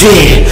See,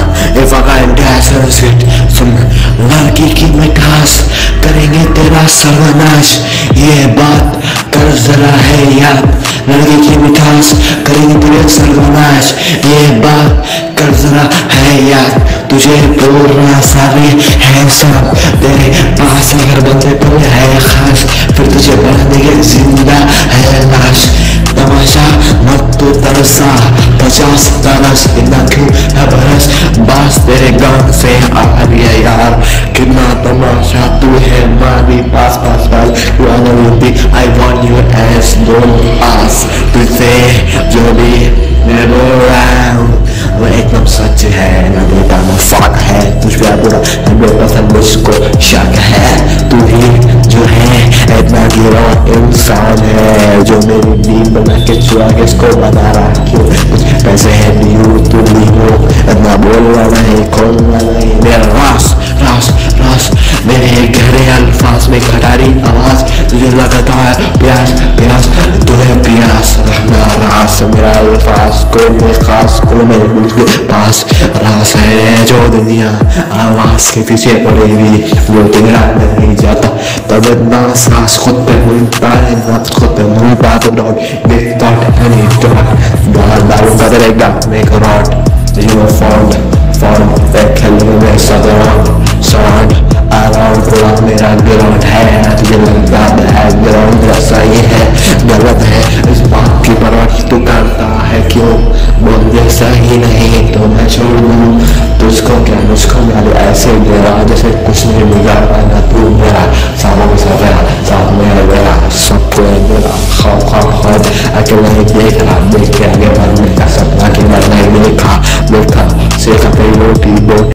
if I can dance it, सुन लड़की की मिठास करेंगे तेरा सर्वनाश, ये बात कर जरा है याद। लड़की की मिठास करेंगे तेरा सर्वनाश, ये बात कर जरा है याद। तुझे बोलना सारे है सब तेरे पास, अगर बंदे पर है खास फिर तुझे बना देंगे जिंदा है लाश। तमाशा मत तो तरसा 50 तरस इतना क्यों है बरस, बास तेरे गान से आ गया यार। कितना तमाशा तू है मारी पास पास पास, you are the I want you as don't pass। तुझसे जो भी never around वो एकदम सच है ना बेटा ना फक है। तुझ पे बुरा 100% मुझको शक है। तू ही जो है इतना गिरा इंसान है जो मेरी नींद बना के चुरा के इसको बना रहा। क्यों कुछ पैसे है दियो तू लियो, इतना बोलना नहीं खोलना नहीं। मेरा रास रास रास मेरे गहरे अल्फाज में खटारी आवाज, तुझे लगता है प्यास प्यास तुझे प्यास रहना रास। मेरा अल्फाज कोई मेरे खास कोई मेरे दिल के पास रास है जो दुनिया आवाज के पीछे पड़ी हुई वो तेरा नहीं जाता। तब इतना सांस खुद पे मिलता है ना खुद पे मिलता तो डॉट विदाउट एनी डॉट डालूंगा तेरे गट में करॉट। You were formed पे खेलने में सदराउंड अराउंड पूरा मेरा ग्राउंड है। तुझे लगता है ग्राउंड जैसा ही है, गलत है इस बात की परवाह तू करता है क्यों। बोल जैसा ही नहीं तो मैं छोड़ दूँ तुझको क्या मुझको मिले ऐसे मेरा जैसे कुछ नहीं बिगाड़ा ना तू मेरा। सामने में सब मेरा साथ में मेरा सबको मेरा खौफ खौफ खौफ अकेला ही देख रहा देख के आगे बढ़ने का सपना कि मैं नहीं देखा देखा सीखा रोटी बोटी।